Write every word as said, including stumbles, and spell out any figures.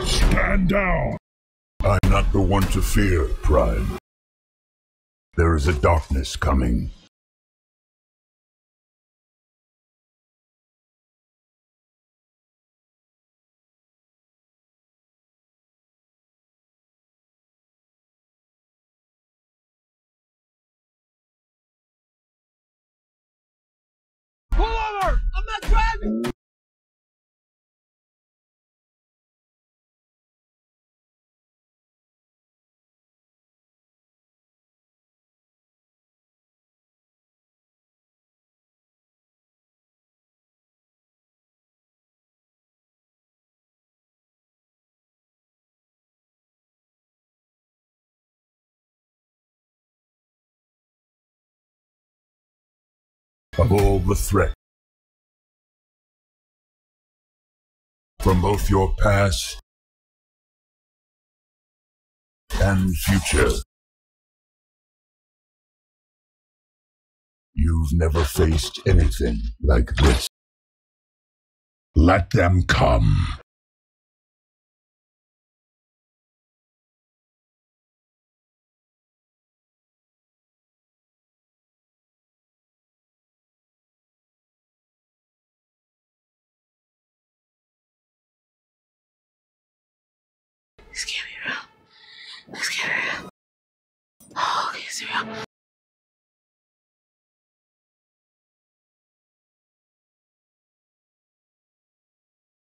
Stand down! I'm not the one to fear, Prime. There is a darkness coming. Pull over! I'm not driving! Of all the threats, from both your past and future, you've never faced anything like this. Let them come. This can't be real. This can't be real. Oh, okay, it's real.